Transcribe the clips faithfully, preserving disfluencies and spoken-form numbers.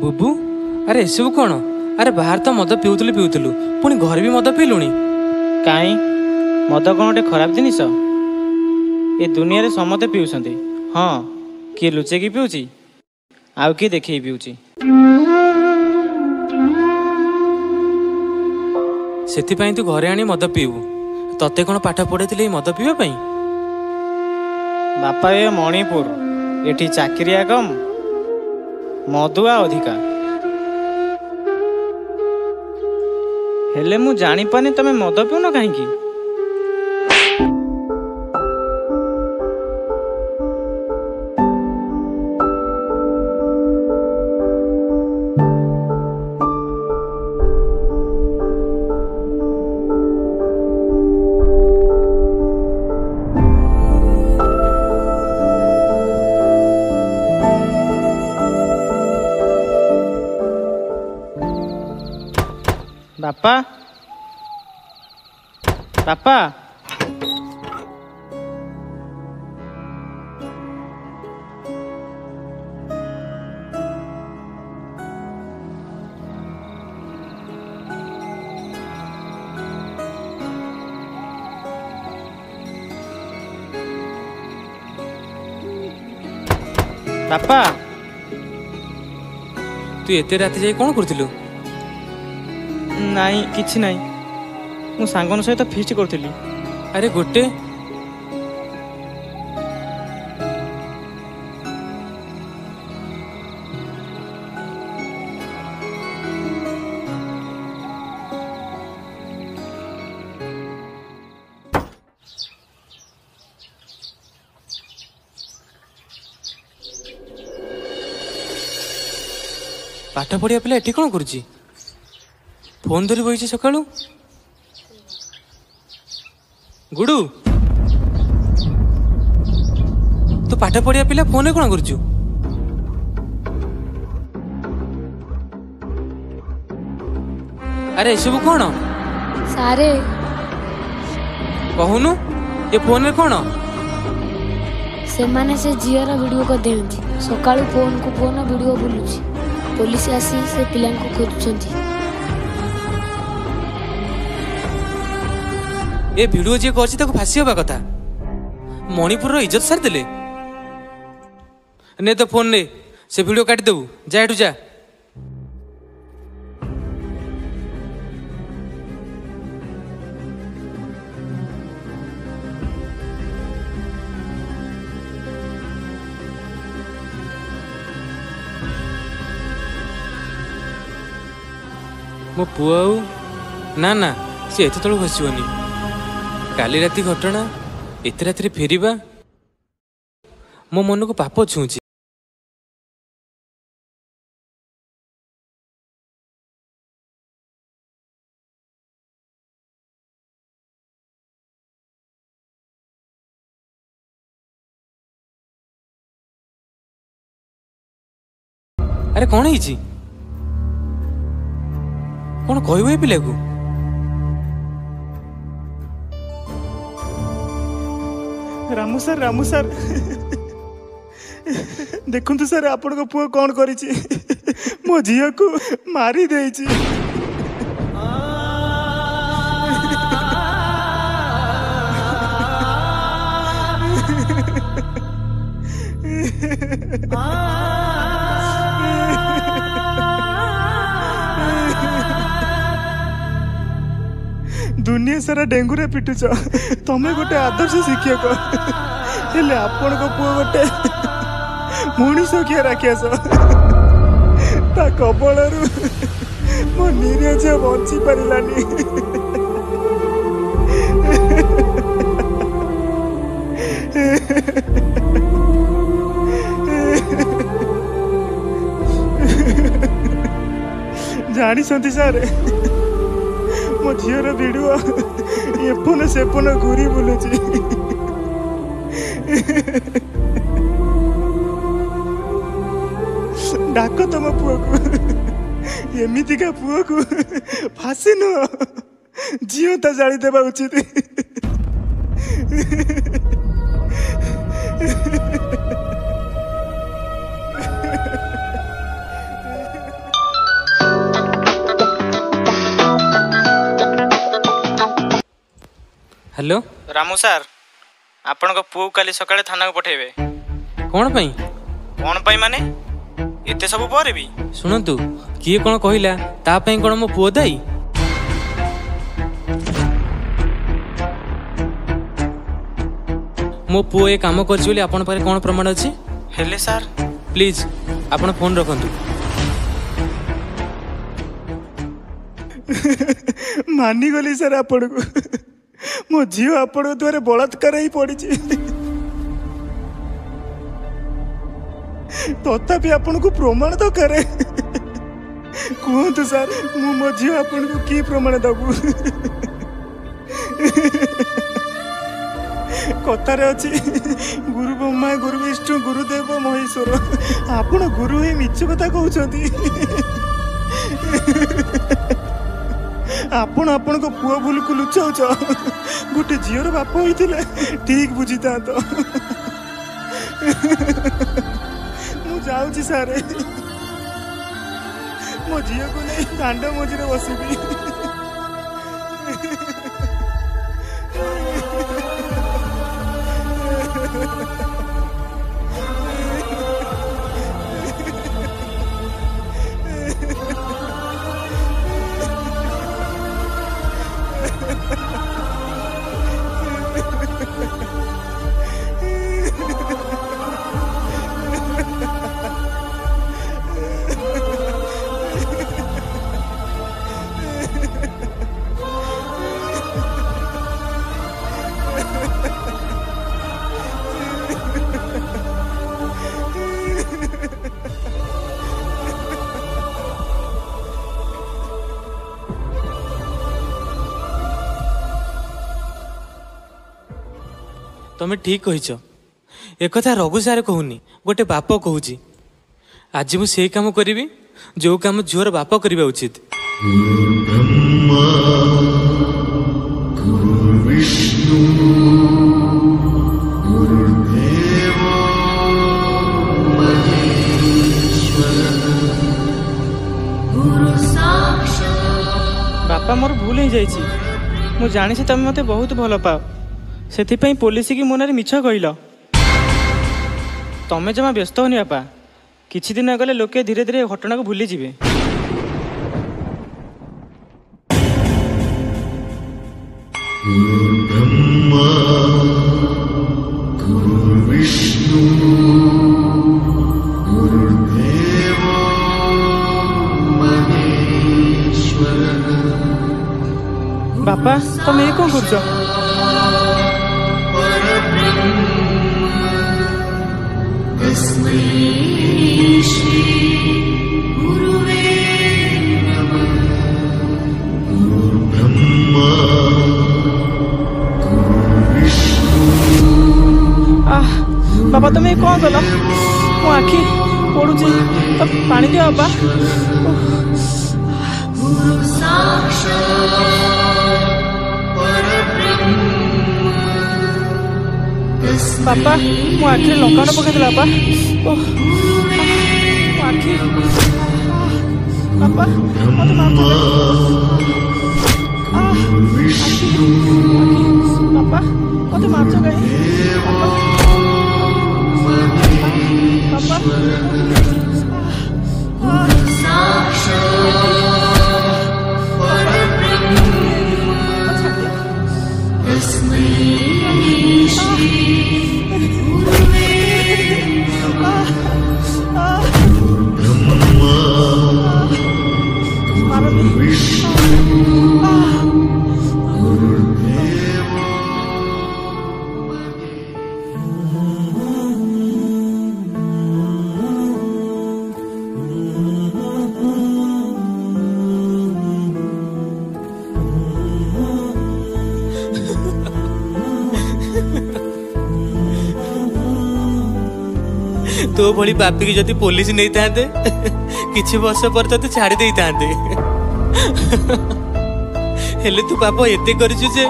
बुबू अरे एसबू कौन? अरे बाहर तो मद पिउतलु पिउतलु पुणी घर भी मद पिलुणी काई मद कौन गोटे खराब जिनिस? ए दुनिया रे समते पिउछंती। हाँ किए लुचेकी पिउची आउ किए देखी पिउची। सेथिपाई तू घरे आनी मद पीबू। तते कौन पाठ पढ़े मद पीवा पाई? बापा ये मणिपुर एठी चाकरिया कम मदुआ अधिका। हेले मु जानी पानी तमे मद पिउन काहींकी? बापा बापा बापा तू एते राति जाई कौन करथिलु? नाई किछि नाई मु सांगन सहित फीस्ट करथिली। अरे गोटे पाठ पढ़िया पिला एठी कौन करुची? फोन धरी बही सकाळू। गुडू तू पाठ पढ़िया पिला फोन कौन करुचु? अरे एसबू कौन? सारे कहूनु ये फोन कौन? से माने से झीर वीडियो कर देंती सकाळू फोन को फोन वीडियो बुलुची। पुलिस आसी से पिला को खोजुछंती। ए वीडियो जे करछि ताको फांसी होबा कथा। मणिपुर रो इज्जत सार देले। ने तो फोन ने से वीडियो काट देबू। जा एठू जा। मो पुआ ना ना से एत तलू खसबनी। काली राति घटना एत राति फेरिबा मो मन को पाप छुची। अरे कौन है कौन कहबो पिला को? रामू सर रामू सर देखु सर आपण को पुओ कौन करिछि? मो झियो को मारी देछि। दुनिया सारा डेंगू रे पिटुच तमे गोटे आदर्श शिक्षक हेले आपण को पुओ गोटे मनीष किए राखियास ता कबलरू मो निरज बंची पारानी। जानी सर मो झीर वीडियो एफोन सेफोन घूरी बुलुची। डाक तुम पुओ को एमितिका पुओ को फांसी नुह जीवता जाली देवा उचित। हेलो रामू सार आपण पुओ काली सकाळे थाना को पठेबे। कौन पाई कौन पाई माने एते सब पर भी शुणु किए कौन कहला तापाई कौन मो पुओ दाई। मो पुओ ये काम करछि बोली आपण पारे कौन प्रमाण अछि? हेले सार प्लीज आपण फोन रखंतु। मानी गली सर आपण को मो झील आपण द्वारा बलात्कार ही पड़ी तथापि आपण को प्रमाण तो करे कहतु सर मु मो झील आपण को की प्रमाण दबु कथार अच्छी गुरु ब्रह्मा गुरु विष्णु गुरुदेव महेश्वर आपण गुरु ही मिछ कथा कहउछंती आपण आपण को पुओ भूल को लुचाउछ गोटे झीर बाप होइथिले ठीक बुझी था तो मु जाउची सारे मो झील को नहीं दांड मझिरे बसिबी। तमें ठीक कहीच एक रघु सारे कहूनी गोटे बाप कहूची आज मुझे काम करी जो काम झीवर बाप करवा उचित। बापा मोर भूल हो जाइए मु जानी से तमें मते बहुत भल पाओ से पुलिस की मन मिछ कहल तमें जमा व्यस्त होनी बापा किछि दिन गले लोके धीरे धीरे घटना को भूली जीवे। ब्रह्मा गुरुर्विष्णु गुरुर्देव महेश्वर। बापा तमें कौन कर बाबा तुम्हें कौन कल मो आखि पड़ुची तो पानी दियो बाबा। बापा मो आखि लंका पकड़ बाबा आखि बापा मत बापा मत मारछ कहीं तो भली पापी की जदि पुलिस नहीं थांते किछि वर्ष पर तो छाड़ी दे थांते हेले तू पाप एते करिछु जे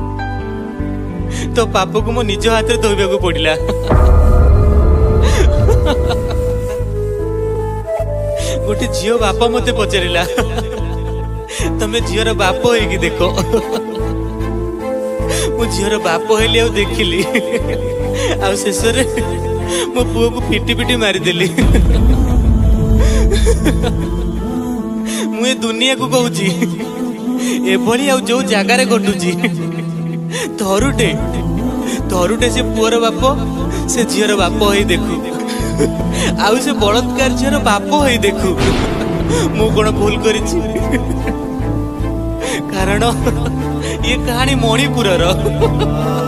तो पाप को मो निज हाथ रे धोइबा को पड़िला। गोटे झियो बाप मते पचारिला तमे झियोर बाप होई कि देखो मो झीर बाप हेली आउ देखिली आ शेष मो पुओ को पिटी पिटी मारिदेली मुझे दुनिया को कहूची एभली आउ जो जगार घटुची थरुटे थरुटे से पुअर बाप से झीर बाप हो देखू आउ से बलात्कार झीर बाप हो देखू मु कौन भूल करिछि कारण ये कहानी मणिपुर